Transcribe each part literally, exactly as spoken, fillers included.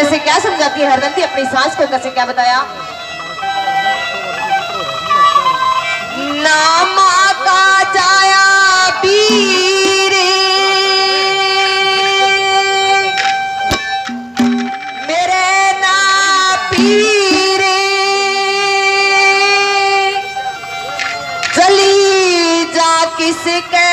कैसे क्या समझाती है हरनंदी अपनी सांस को, कैसे क्या बताया। नामा का जाया पीर मेरे ना पीर चली जा किसके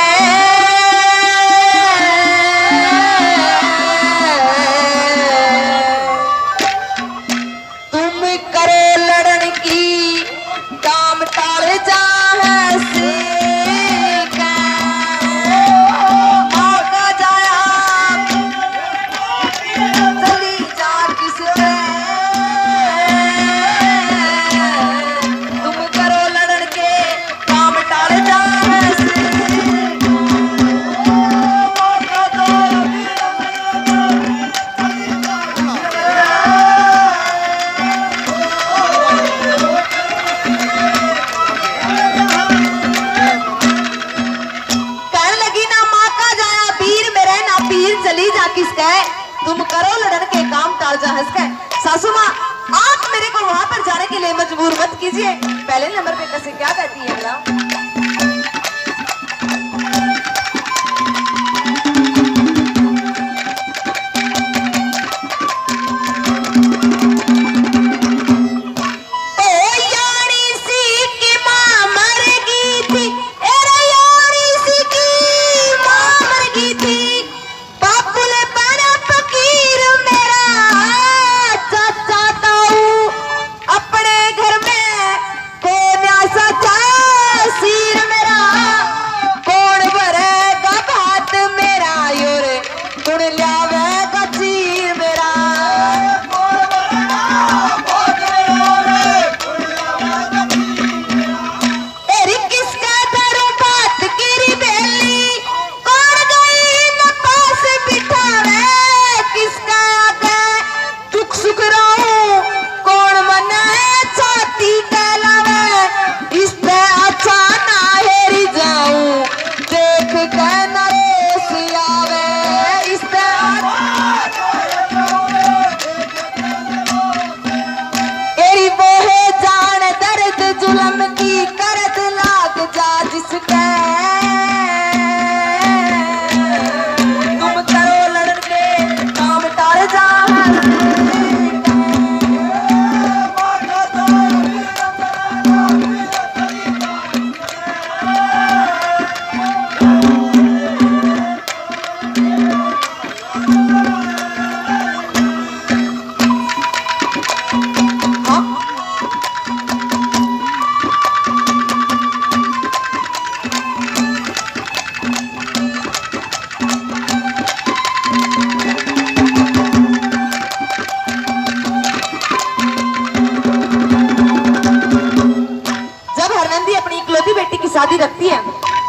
तुम करो लड़न के काम टाल जा हंस के। सासू माँ आप मेरे को वहां पर जाने के लिए मजबूर मत कीजिए। पहले नंबर पे कैसे क्या कहती है अगला। शादी रखती है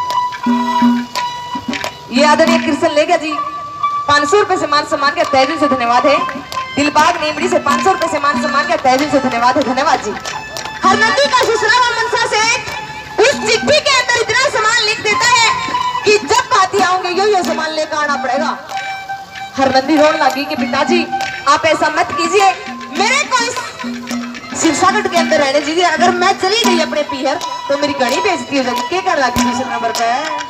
ये आदरणीय कृष्ण ले गया जी पाँच सौ रुपए से मान सम्मान का तहे दिल से धन्यवाद है। दिलबाग नीमड़ी से पाँच सौ रुपए से मान सम्मान का तहे दिल से धन्यवाद है। धन्यवाद जी। हरनंदी का ससुराल मनसा से उस चिट्ठी के अंदर इतना सामान लिख देता है कि जब भाती आऊंगे यो यो सामान लेकर आना पड़ेगा। हरनंदी रोने लगी कि पिताजी आप ऐसा मत कीजिए, मेरे को इस शिवसागर के अंदर रहने दीजिए। अगर मैं चली गई अपने पीहर तो मेरी घड़ी बेइज्जती हो जाएगी। क्या कर लगी दूसरे नंबर पे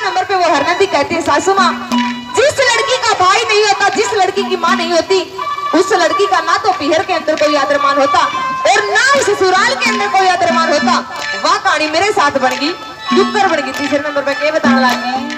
नंबर पे वो हरनंदी कहती है, सासू माँ, जिस लड़की का भाई नहीं होता, जिस लड़की की माँ नहीं होती, उस लड़की का ना तो पीहर के अंदर कोई आदरमान होता और ना ही ससुराल के अंदर कोई आदरमान होता। वह कहानी मेरे साथ बन गई, डुक्कर बन गई। तीसरे नंबर पे क्या बताने लगी,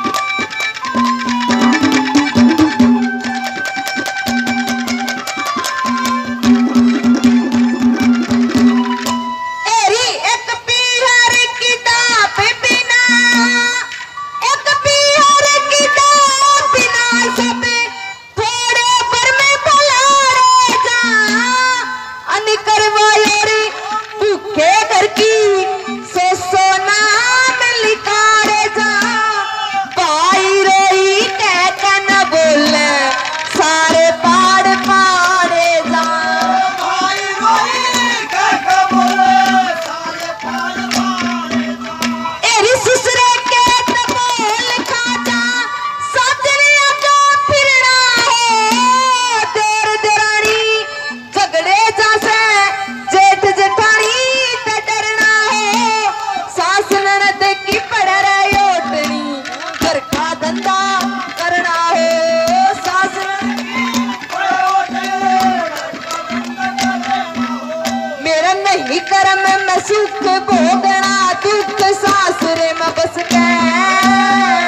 कर्म में सुख भोगना, दुख सासरे में बस गए।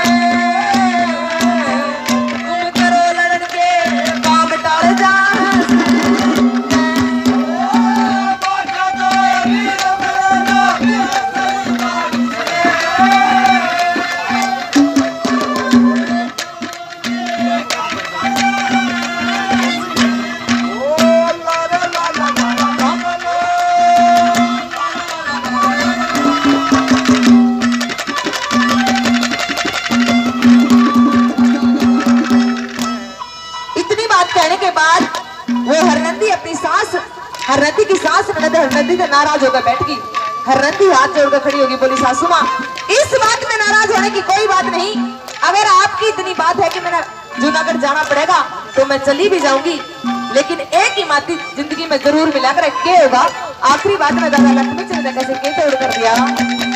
तुम करो लड़न के काम टाल जा, हरनंदी की सास हरनंदी से नाराज होकर बैठ गई। हरनंदी हाथ जोड़कर खड़ी होगी, बोली, सासू माँ, इस बात में नाराज होने की कोई बात नहीं। अगर आपकी इतनी बात है कि मैंने जूनागढ़ जाना पड़ेगा तो मैं चली भी जाऊंगी, लेकिन एक ही माती जिंदगी में जरूर मिला कर के होगा। आखिरी बात में दादा लक्ष्मी चंद्र कैसे के तोड़ कर दिया।